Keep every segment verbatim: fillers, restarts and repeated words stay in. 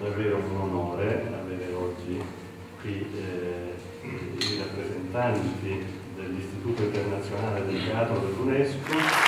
davvero un onore avere oggi qui eh, i rappresentanti dell'Istituto Internazionale del Teatro dell'UNESCO.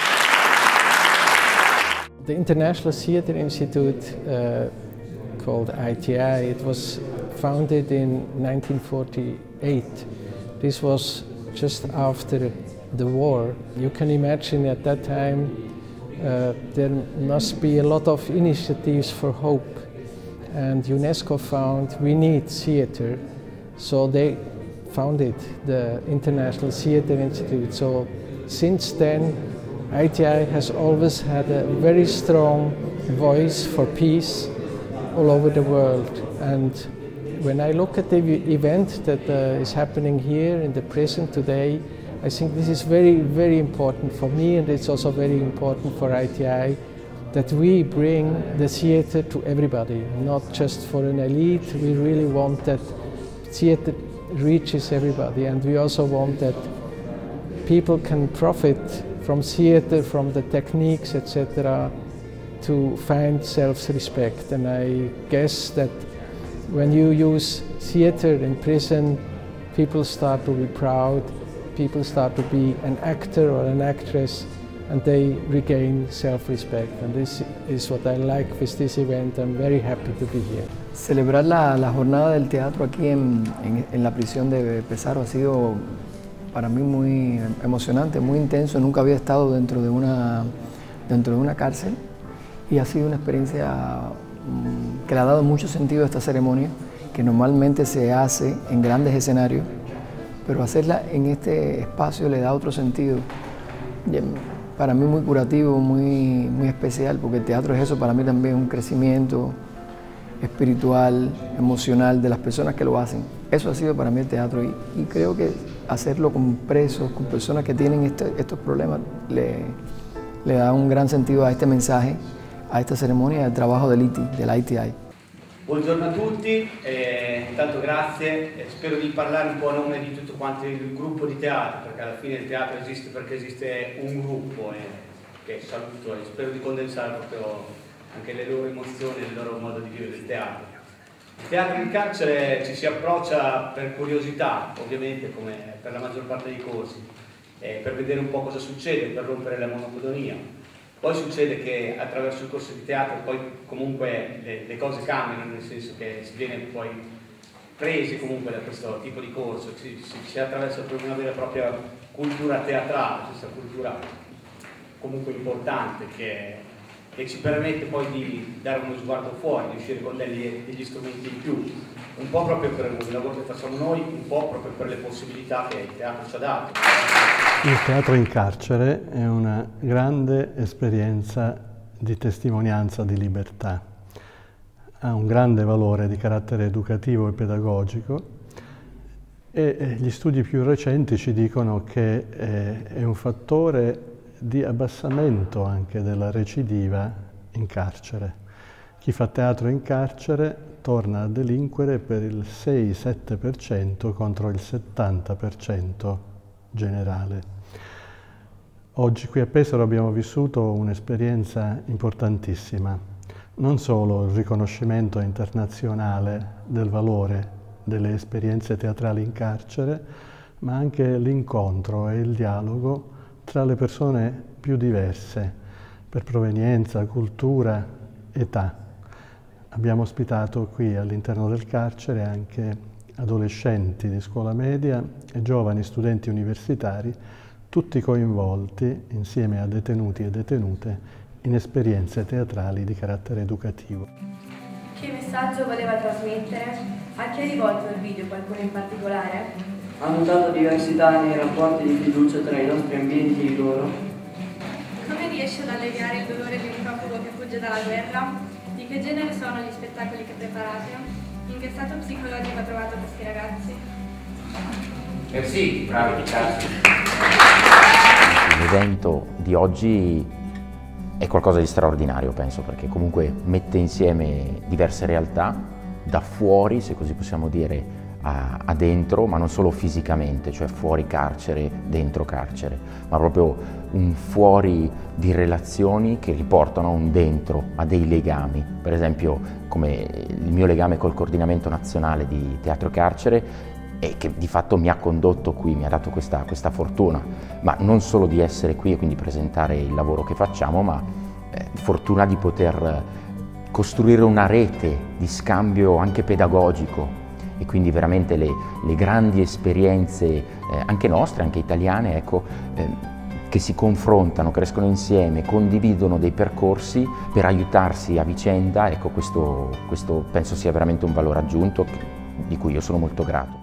The International Theatre Institute, uh, called I N T I, it was founded in nineteen forty-eight. This was just after the war. You can imagine at that time uh, there must be a lot of initiatives for hope, and UNESCO found we need theatre, so they founded the International Theatre Institute. So since then I N T I has always had a very strong voice for peace all over the world. And when I look at the event that uh, is happening here in the prison today, I think this is very, very important for me, and it's also very important for I N T I that we bring the theatre to everybody, not just for an elite. We really want that theatre reaches everybody, and we also want that people can profit from theatre, from the techniques, et cetera, to find self-respect. And I guess that when you use theatre in prison, people start to be proud, people start to be an actor or an actress, and they regain self-respect. And this is what I like with this event. I'm very happy to be here. Celebrar la, la jornada del teatro aquí en, en, en la prisión de Pesaro ha sido para mí muy emocionante, muy intenso. Nunca había estado dentro de una, dentro de una cárcel y ha sido una experiencia que le ha dado mucho sentido a esta ceremonia, que normalmente se hace en grandes escenarios, pero hacerla en este espacio le da otro sentido. Para mí muy curativo, muy, muy especial, porque el teatro es eso, para mí también un crecimiento espiritual, emocional de las personas que lo hacen. Eso ha sido para mí el teatro, y, y creo que hacerlo con presos, con personas que tienen este, estos problemas, le, le da un gran sentido a este mensaje, a esta ceremonia y al trabajo del I T I, dell'I N T I. Buongiorno a tutti, eh, intanto grazie, eh, spero di parlare un po' a nome di tutto quanto il gruppo di teatro, perché alla fine il teatro esiste perché esiste un gruppo, eh, che saluto e spero di condensare proprio anche le loro emozioni e il loro modo di vivere il teatro. Il teatro in carcere ci si approccia per curiosità, ovviamente, come per la maggior parte dei corsi, eh, per vedere un po' cosa succede, per rompere la monotonia. Poi succede che attraverso il corso di teatro poi comunque le, le cose cambiano, nel senso che si viene poi presi comunque da questo tipo di corso, si, si, si attraversa proprio una vera e propria cultura teatrale, questa cultura comunque importante che, che ci permette poi di dare uno sguardo fuori, di uscire con degli, degli strumenti in più, un po' proprio per il lavoro che facciamo noi, un po' proprio per le possibilità che il teatro ci ha dato. Il teatro in carcere è una grande esperienza di testimonianza di libertà. Ha un grande valore di carattere educativo e pedagogico, e gli studi più recenti ci dicono che è un fattore di abbassamento anche della recidiva in carcere. Chi fa teatro in carcere torna a delinquere per il sei sette per cento contro il settanta per cento generale. Oggi qui a Pesaro abbiamo vissuto un'esperienza importantissima, non solo il riconoscimento internazionale del valore delle esperienze teatrali in carcere, ma anche l'incontro e il dialogo tra le persone più diverse, per provenienza, cultura, età. Abbiamo ospitato qui all'interno del carcere anche adolescenti di scuola media e giovani studenti universitari, tutti coinvolti, insieme a detenuti e detenute, in esperienze teatrali di carattere educativo. Che messaggio voleva trasmettere? A chi è rivolto il video, qualcuno in particolare? Ha notato diversità nei rapporti di fiducia tra i nostri ambienti e loro. Come riesce ad alleviare il dolore di un profugo che fugge dalla guerra? Di che genere sono gli spettacoli che preparate? In che stato psicologico ha trovato questi ragazzi? Eh sì, bravi ragazzi. L'evento di oggi è qualcosa di straordinario, penso, perché comunque mette insieme diverse realtà, da fuori, se così possiamo dire, a, a dentro, ma non solo fisicamente, cioè fuori carcere, dentro carcere, ma proprio un fuori di relazioni che riportano a un dentro, a dei legami. Per esempio, come il mio legame col coordinamento nazionale di teatro carcere, e che di fatto mi ha condotto qui, mi ha dato questa, questa fortuna, ma non solo di essere qui e quindi presentare il lavoro che facciamo, ma eh, fortuna di poter costruire una rete di scambio anche pedagogico, e quindi veramente le, le grandi esperienze eh, anche nostre, anche italiane, ecco, eh, che si confrontano, crescono insieme, condividono dei percorsi per aiutarsi a vicenda, ecco, questo, questo penso sia veramente un valore aggiunto di cui io sono molto grato.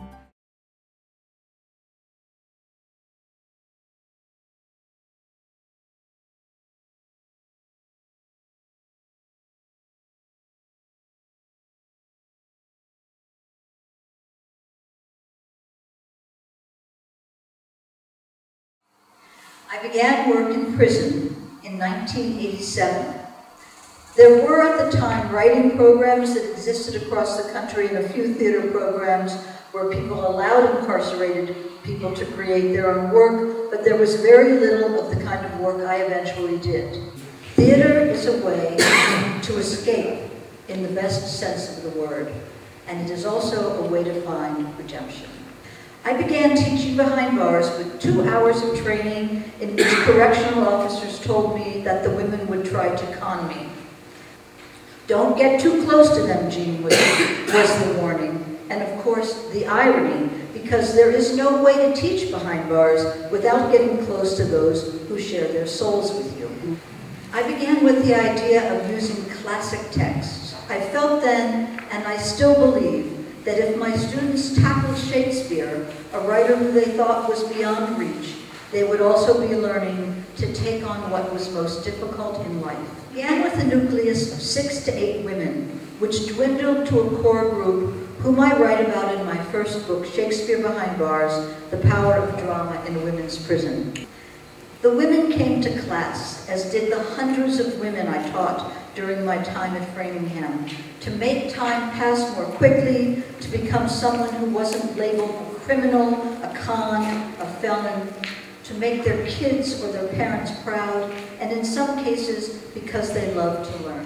I began work in prison in nineteen eighty-seven. There were at the time writing programs that existed across the country and a few theater programs where people allowed incarcerated people to create their own work, but there was very little of the kind of work I eventually did. Theater is a way to escape in the best sense of the word, and it is also a way to find redemption. I began teaching behind bars with two hours of training in which correctional officers told me that the women would try to con me. Don't get too close to them, Jean, was, was the warning. And of course, the irony, because there is no way to teach behind bars without getting close to those who share their souls with you. I began with the idea of using classic texts. I felt then, and I still believe, that if my students tackled Shakespeare, a writer who they thought was beyond reach, they would also be learning to take on what was most difficult in life. It began with a nucleus of six to eight women, which dwindled to a core group whom I write about in my first book, Shakespeare Behind Bars, The Power of Drama in Women's Prison. The women came to class, as did the hundreds of women I taught during my time at Framingham, to make time pass more quickly, to become someone who wasn't labeled a criminal, a con, a felon, to make their kids or their parents proud, and in some cases, because they love to learn.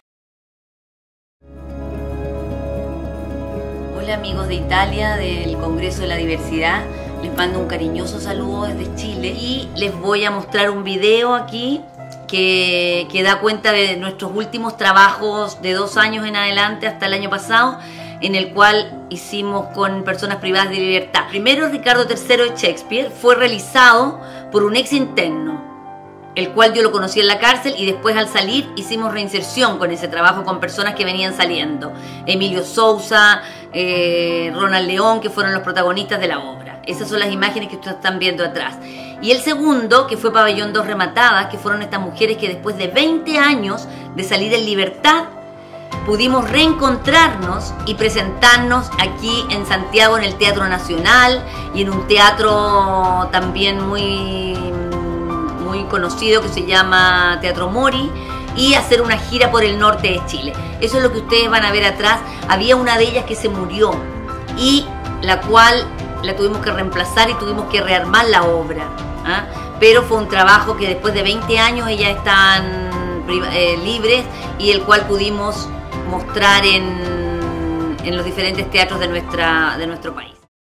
Hola amigos de Italia, del Congreso de la Diversidad. Les mando un cariñoso saludo desde Chile y les voy a mostrar un video aquí que, que da cuenta de nuestros últimos trabajos de dos años en adelante hasta el año pasado, en el cual hicimos con personas privadas de libertad. Primero, Ricardo tercero de Shakespeare fue realizado por un ex interno, el cual yo lo conocí en la cárcel, y después al salir hicimos reinserción con ese trabajo con personas que venían saliendo. Emilio Sousa, eh, Ronald León, que fueron los protagonistas de la obra. Esas son las imágenes que ustedes están viendo atrás. Y el segundo, que fue Pabellón dos Rematadas, que fueron estas mujeres que después de veinte años de salir en libertad, pudimos reencontrarnos y presentarnos aquí en Santiago en el Teatro Nacional y en un teatro también muy, muy conocido que se llama Teatro Mori, y hacer una gira por el norte de Chile. Eso es lo que ustedes van a ver atrás. Había una de ellas que se murió y la cual la tuvimos que reemplazar y tuvimos que rearmar la obra, ¿ah? Pero fue un trabajo que después de veinte años ellas están eh, libres, y el cual pudimos mostrar en, en los diferentes teatros de, nuestra, de nuestro país.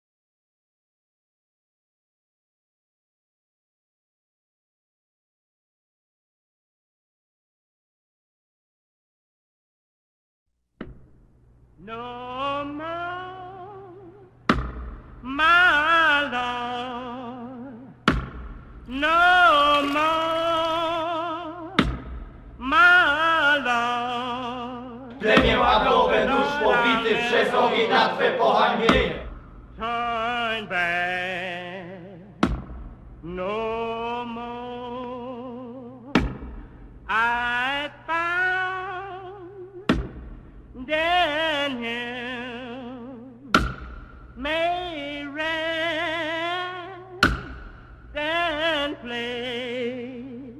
No more, my Lord, no more, my Lord. Plemię adowe nóż pobity przez ogień na Twe pohańbienie. Turn back, no more. I found in Him may rest and play,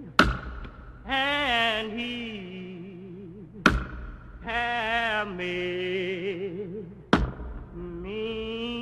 and He have made me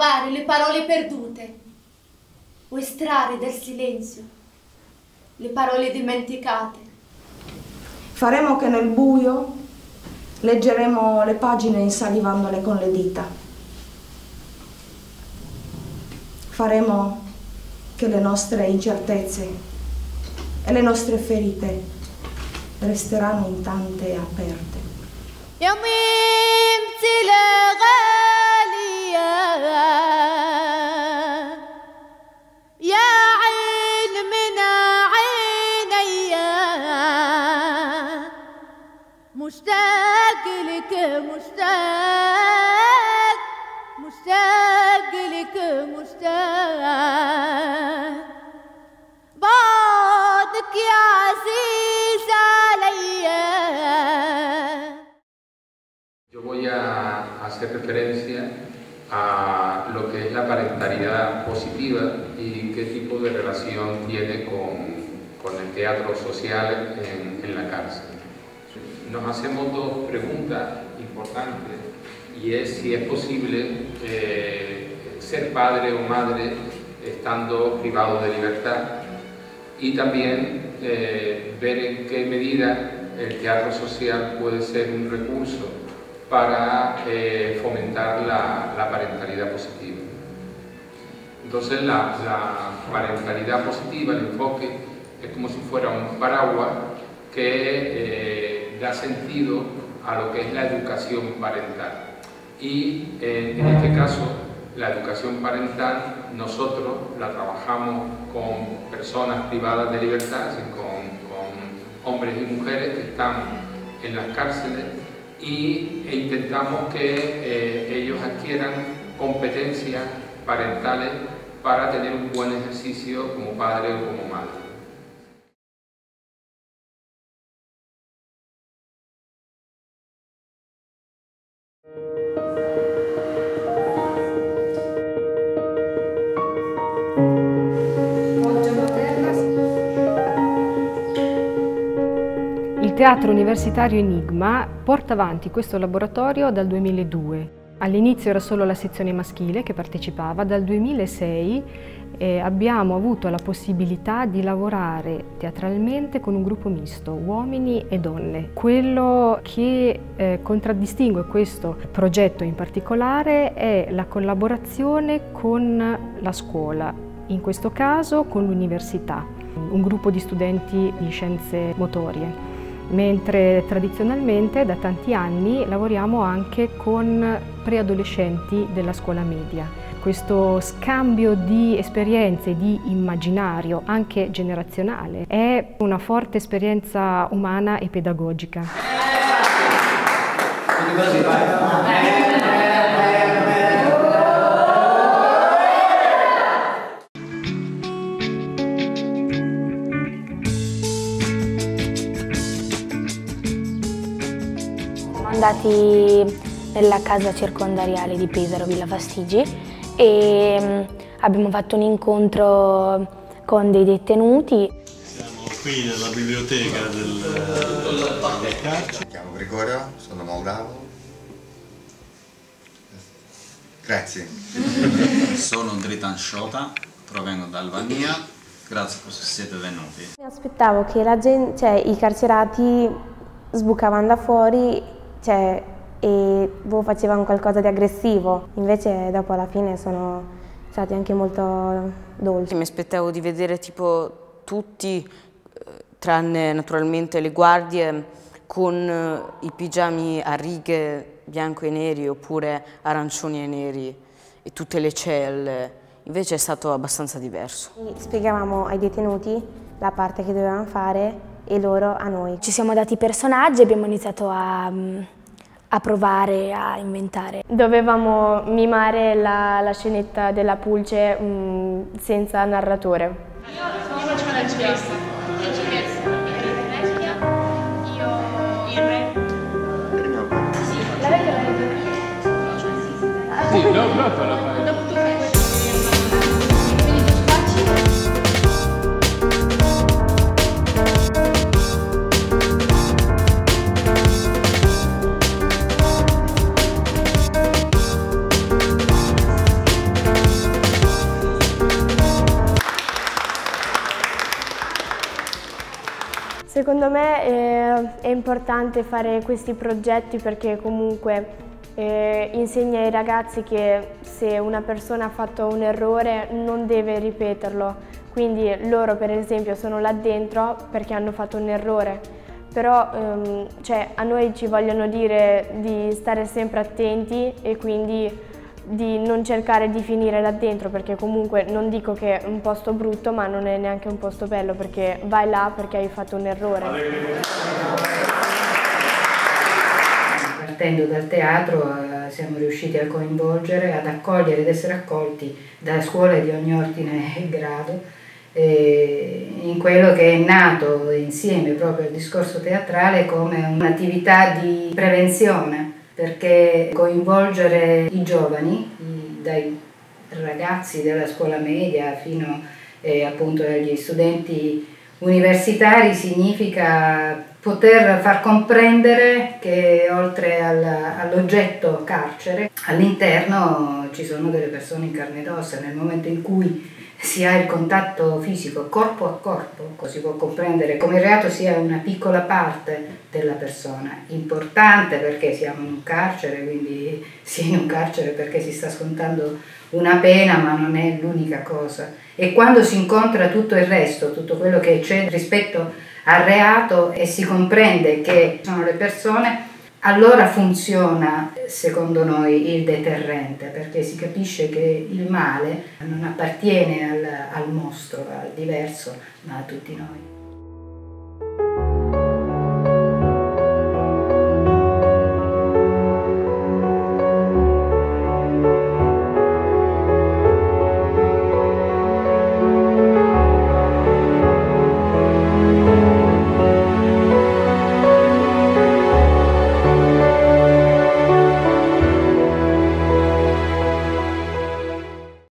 trovare le parole perdute o estrarre dal silenzio le parole dimenticate. Faremo che nel buio leggeremo le pagine insalivandole con le dita. Faremo che le nostre incertezze e le nostre ferite resteranno intanto aperte. مشتاق لك مشتاق مشتاق لك مشتاق بعدك يا عزيز عليا. Yo voy a hacer referencia a lo que es la parentalidad positiva y qué tipo de relación tiene con, con el teatro social en, en la cárcel. Nos hacemos dos preguntas importantes y es si es posible eh, ser padre o madre estando privado de libertad y también eh, ver en qué medida el teatro social puede ser un recurso para eh, fomentar la, la parentalidad positiva. Entonces la, la parentalidad positiva, el enfoque, es como si fuera un paraguas que eh, da sentido a lo que es la educación parental. Y eh, en este caso, la educación parental nosotros la trabajamos con personas privadas de libertad, con, con hombres y mujeres que están en las cárceles y, e intentamos que eh, ellos adquieran competencias parentales para tener un buen ejercicio como padre o como madre. Il Teatro Universitario Enigma porta avanti questo laboratorio dal duemiladue. All'inizio era solo la sezione maschile che partecipava, dal duemilasei eh, abbiamo avuto la possibilità di lavorare teatralmente con un gruppo misto, uomini e donne. Quello che eh, contraddistingue questo progetto in particolare è la collaborazione con la scuola, in questo caso con l'università, un gruppo di studenti di scienze motorie. Mentre tradizionalmente da tanti anni lavoriamo anche con preadolescenti della scuola media. Questo scambio di esperienze, di immaginario, anche generazionale, è una forte esperienza umana e pedagogica. Andati nella casa circondariale di Pesaro, Villa Fastigi, e abbiamo fatto un incontro con dei detenuti. Siamo qui nella biblioteca del, del carcere. Mi chiamo Gregorio, sono moldavo. Grazie. Sono Dritan Shota, provengo da Albania. Grazie per essere siete venuti. Mi aspettavo che la gente, cioè, i carcerati sbucavano da fuori, cioè, e boh, facevano qualcosa di aggressivo, invece dopo alla fine sono stati anche molto dolci. Mi aspettavo di vedere tipo tutti, tranne naturalmente le guardie, con i pigiami a righe bianco e neri oppure arancioni e neri e tutte le celle, invece è stato abbastanza diverso. Spiegavamo ai detenuti la parte che dovevano fare e loro a noi. Ci siamo dati personaggi e abbiamo iniziato a, a provare, a inventare. Dovevamo mimare la, la scenetta della pulce mh, senza narratore. Io, io faccio la principessa, principessa, io il re. Sì, la re la re. Sì, dopo la fai. Dopo tu fai. Secondo me eh, è importante fare questi progetti perché comunque eh, insegna ai ragazzi che se una persona ha fatto un errore non deve ripeterlo, quindi loro per esempio sono là dentro perché hanno fatto un errore, però ehm, cioè, a noi ci vogliono dire di stare sempre attenti e quindi di non cercare di finire là dentro, perché comunque non dico che è un posto brutto, ma non è neanche un posto bello, perché vai là perché hai fatto un errore. Partendo dal teatro eh, siamo riusciti a coinvolgere, ad accogliere ed essere accolti da scuole di ogni ordine e grado eh, in quello che è nato insieme proprio al discorso teatrale come un'attività di prevenzione, perché coinvolgere i giovani, i, dai ragazzi della scuola media fino eh, appunto agli studenti universitari, significa poter far comprendere che oltre al, all'oggetto carcere, all'interno ci sono delle persone in carne ed ossa. Nel momento in cui si ha il contatto fisico corpo a corpo, si può comprendere come il reato sia una piccola parte della persona, importante perché siamo in un carcere, quindi si è in un carcere perché si sta scontando una pena, ma non è l'unica cosa. E quando si incontra tutto il resto, tutto quello che c'è rispetto al reato e si comprende che sono le persone, allora funziona, secondo noi, il deterrente, perché si capisce che il male non appartiene al, al mostro, al diverso, ma a tutti noi.